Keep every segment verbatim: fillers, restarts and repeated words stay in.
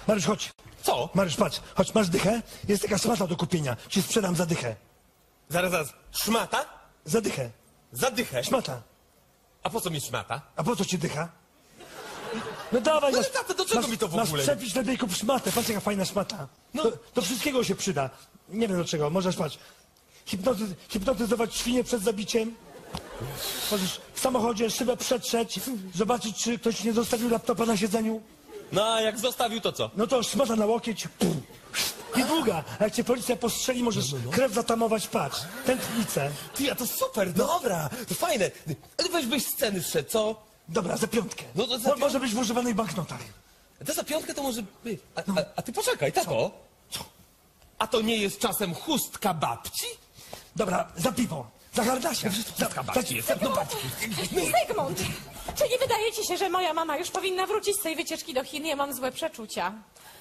Mariusz, chodź. Co? Mariusz, patrz, chodź, masz dychę? Jest taka szmata do kupienia. Ci sprzedam za dychę. Zaraz, zaraz. Szmata? Za dychę. Za dychę. Szmata. A po co mi szmata? A po co ci dycha? No dawaj, No masz, ale tato, do czego masz, mi to w masz ogóle? przepić lepiej kup szmatę. Patrz, jaka fajna szmata. No. Do, do wszystkiego się przyda. Nie wiem do czego, możesz, patrz. Hipnoty, hipnotyzować świnie przed zabiciem. Możesz w samochodzie szybę przetrzeć, zobaczyć, czy ktoś nie zostawił laptopa na siedzeniu. No a jak zostawił, to co? No to szmata na łokieć. Pum. I długa. A jak cię policja postrzeli, możesz krew zatamować, patrz. Tętnicę. Ty, a to super, dobra, to fajne. Ale weź byś sceny wszedł, co? Dobra, za piątkę. No to za Mo- pią- Może być w używanych banknotach. To za piątkę to może być. A, a, a ty poczekaj, tato. Co? A to nie jest czasem chustka babci? Dobra, za piwo. Za hardasia. Chustka babci jest. No babci. Zygmunt, czy nie wydaje ci się, że moja mama już powinna wrócić z tej wycieczki do Chin? Ja mam złe przeczucia.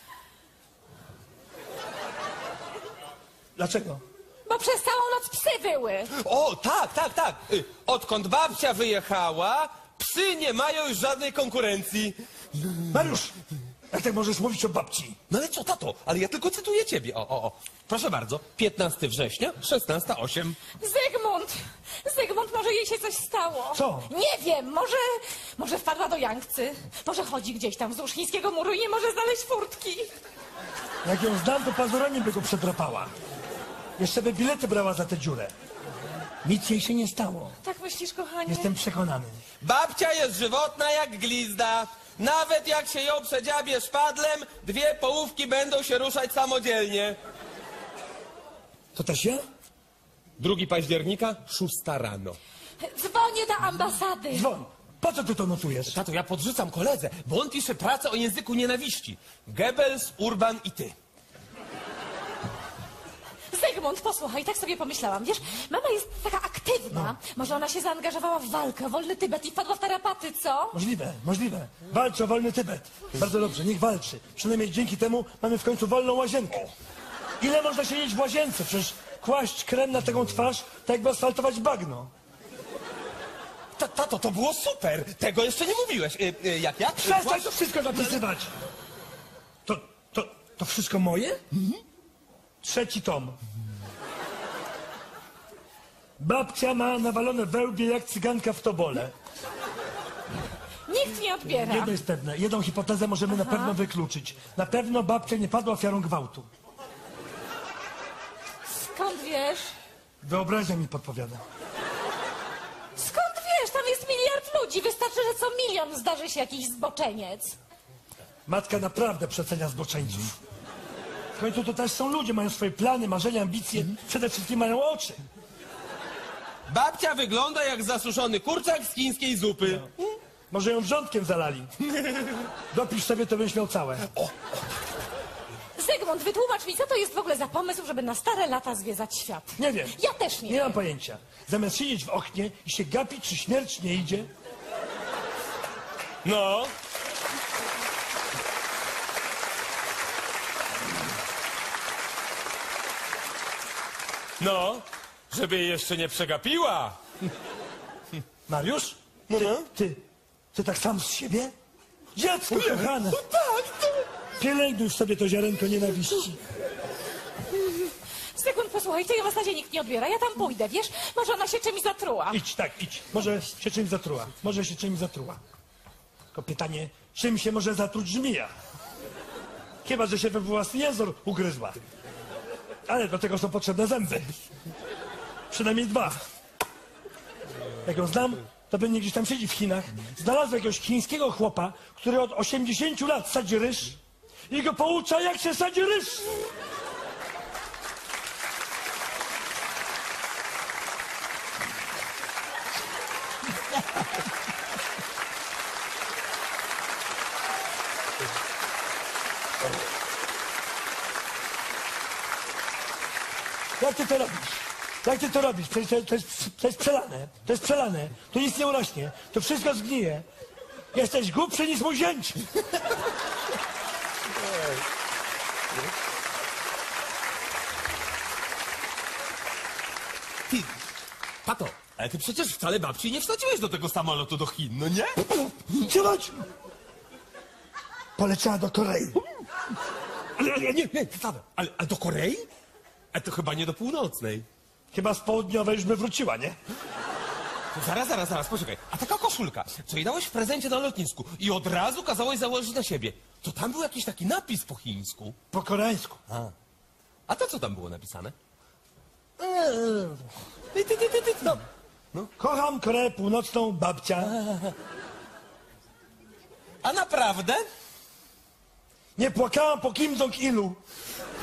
Dlaczego? Bo przez całą noc psy wyły. O, tak, tak, tak. Y, Odkąd babcia wyjechała, psy nie mają już żadnej konkurencji. Mariusz, jak tak możesz mówić o babci? No ale co, tato? Ale ja tylko cytuję ciebie. O, o, o. Proszę bardzo. piętnastego września, szesnasta osiem. Zygmunt! Zygmunt, może jej się coś stało. Co? Nie wiem, może... Może wpadła do Jankcy. Może chodzi gdzieś tam wzdłuż chińskiego muru i nie może znaleźć furtki. Jak ją znam, to pazuroniem by go przedrapała. Jeszcze by bilety brała za tę dziurę. Nic jej się nie stało. Tak myślisz, kochanie? Jestem przekonany. Babcia jest żywotna jak glizda. Nawet jak się ją przedziabie szpadlem, dwie połówki będą się ruszać samodzielnie. To też ja? drugiego października, szósta rano. Dzwonię do ambasady. Dzwoń. Po co ty to notujesz? Tato, ja podrzucam koledze, bo on pisze pracę o języku nienawiści. Goebbels, Urban i ty. Zygmunt, posłuchaj, tak sobie pomyślałam. Wiesz, mama jest taka aktywna. Może ona się zaangażowała w walkę o wolny Tybet i wpadła w tarapaty, co? Możliwe, możliwe. Walczy o wolny Tybet. Bardzo dobrze, niech walczy. Przynajmniej dzięki temu mamy w końcu wolną łazienkę. Ile można siedzieć w łazience? Przecież kłaść krem na taką twarz, tak jakby asfaltować bagno. Ta, tato, to było super! Tego jeszcze nie mówiłeś. Y, y, jak ja? Przestań to wszystko zapisywać! To, to, to wszystko moje? Trzeci tom. Babcia ma nawalone wełbie jak cyganka w tobole. Nikt nie odbiera. Jedno jest pewne, jedną hipotezę możemy na pewno wykluczyć. Na pewno babcia nie padła ofiarą gwałtu. Skąd wiesz? Wyobraźnia mi podpowiada. Skąd wiesz? Tam jest miliard ludzi. Wystarczy, że co milion zdarzy się jakiś zboczeniec. Matka naprawdę przecenia zboczeńców. W końcu to też są ludzie, mają swoje plany, marzenia, ambicje. Przede wszystkim mają oczy. Babcia wygląda jak zasuszony kurczak z chińskiej zupy. Może ją wrzątkiem zalali. Dopisz sobie, to będziesz miał całe. Zygmunt, wytłumacz mi, co to jest w ogóle za pomysł, żeby na stare lata zwiedzać świat. Nie wiem. Ja też nie Nie wiem. mam pojęcia. Zamiast siedzieć w oknie i się gapić, czy śmierć nie idzie, No. No, żeby jej jeszcze nie przegapiła. Mariusz? No, Ty, no. ty, ty tak sam z siebie? Dziecko kochane, Tak, to... pielęgnuj w sobie to ziarenko nienawiści. Zygmunt, posłuchaj, tej w zasadzie nikt nie odbiera. Ja tam pójdę, wiesz? Może ona się czymś zatruła. Idź, tak, idź. Może się czymś zatruła. Może się czymś zatruła. Tylko pytanie, czym się może zatruć żmija? Chyba, że się we własny język ugryzła. Ale do tego są potrzebne zęby. Przynajmniej dwa. Jak ją znam, to pewnie gdzieś tam siedzi w Chinach. Znalazł jakiegoś chińskiego chłopa, który od osiemdziesięciu lat sadzi ryż i go poucza, jak się sadzi ryż. Jak ty to robisz? Jak ty to robisz? Przecież to, to, jest, to jest przelane. To jest przelane. Tu nic nie urośnie. To wszystko zgnije. Jesteś głupszy niż mój zięć. Ty, tato, ale ty przecież wcale babci nie wsadziłeś do tego samolotu do Chin, no nie? Ciąć! Poleciała do Korei. Ale, ale nie, nie, Paweł, ale, ale do Korei? A to chyba nie do północnej. Chyba z południowej już by wróciła, nie? To zaraz, zaraz, zaraz, poczekaj. A taka koszulka, co jej dałeś w prezencie na lotnisku i od razu kazałeś założyć na siebie, to tam był jakiś taki napis po chińsku. Po koreańsku. A to co tam było napisane? Ty, ty, ty, ty, ty. No. Kocham Koreę Północną, babcia. A naprawdę? Nie płakałam po Kim Jong-ilu.